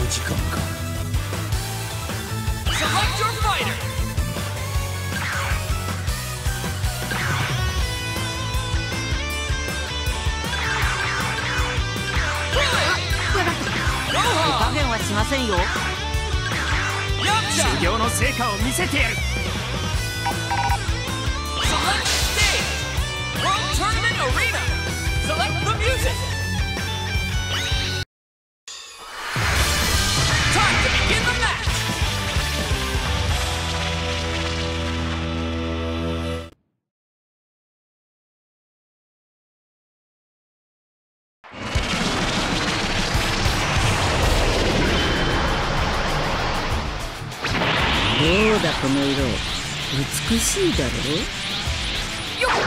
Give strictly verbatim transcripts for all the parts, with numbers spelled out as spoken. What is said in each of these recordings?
時間か。 手加減はしませんよ。 修行の成果を見せてやる。 どうだこの色、美しいだろう。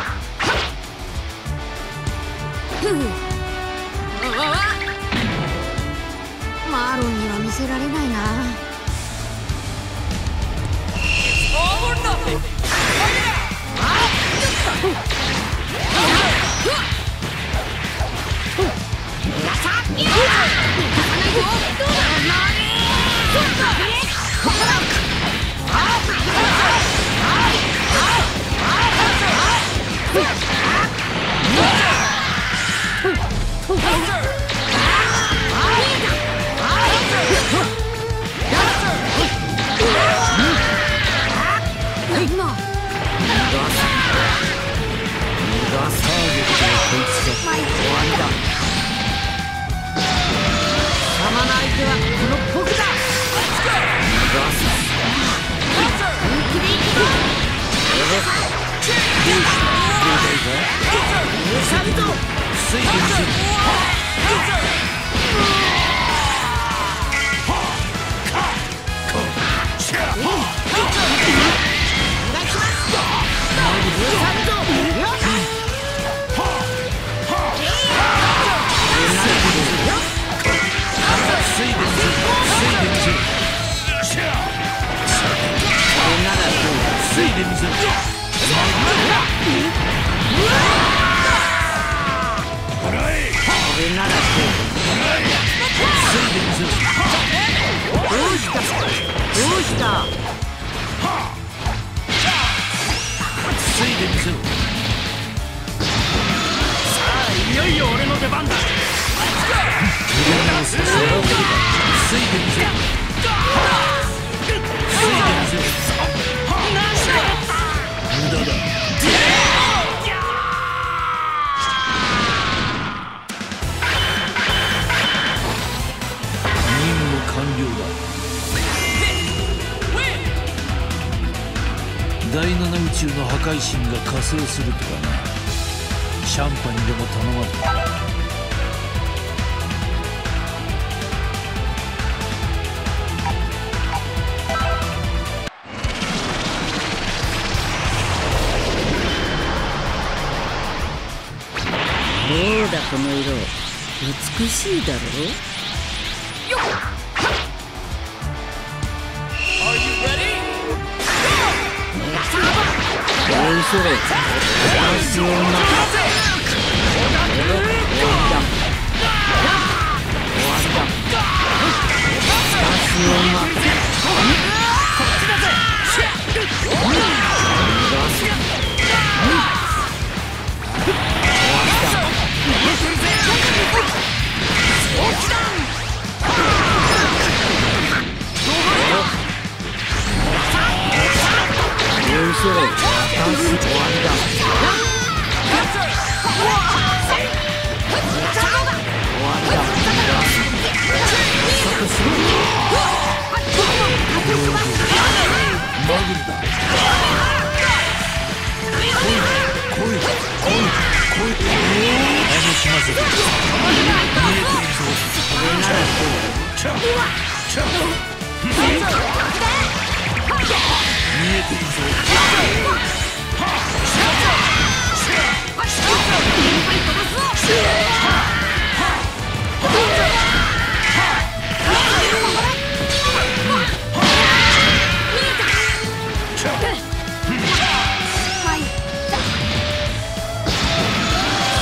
マーロンには見せられないな。 第七宇宙の破壊神が加勢するとかな。シャンパにでも頼まれた。 どうだこの色、美しいだろう。それ、私を待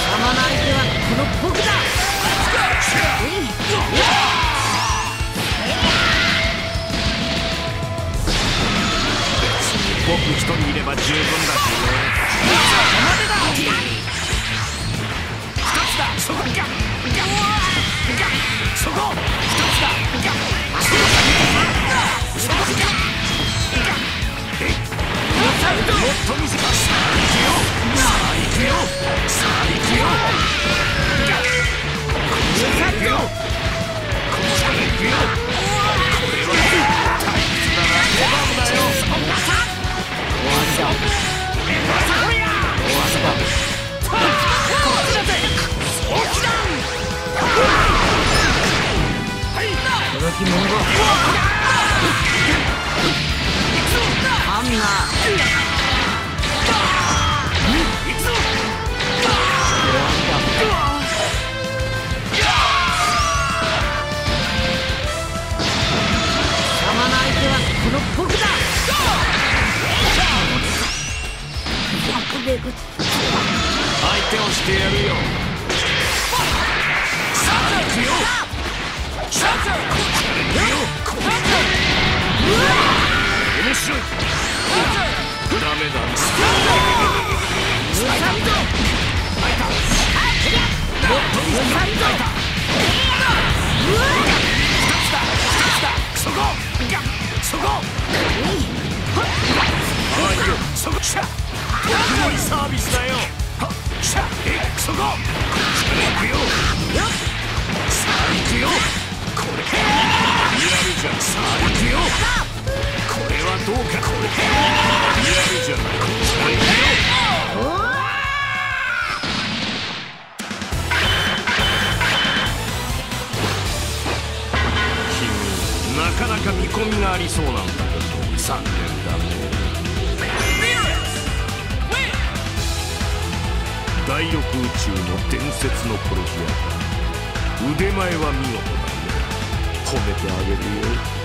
こ一人いれば十分だしね。一つだ、そこガッガッガッ、そこ一つだ、ガッそこそこガッガッ、えいもっと短く、さあ行くよ、さあ行くよ、さあ行くよ、ガッこっちに行くよ、こっちに行くよ。これは退屈だな、出番だよ。そんなさ終わりだ。終わりだ。こっちだぜ。大きだ。はい届きもんがハンナー行くぞ。終わりだ。貴様の相手はこの僕だ。相手をしてやるよ。さあ行くよ。シャツ行くよ。面白い。ダメだ。開いた。開いた。もっと開いた。二つだ。二つだ。そこ。そこ。ああいいよ。そこ。シャ。すごいサービスだよ。はっしゃえそここっちから行くよ。さあ行くよ。これやるじゃん。さあ行くよ。これはどうか。これやるじゃない。こっちから行くよ。君なかなか見込みがありそうなんだけど残念だね。大翼宇宙の伝説の殺し屋だ。腕前は見事だね。褒めてあげるよ。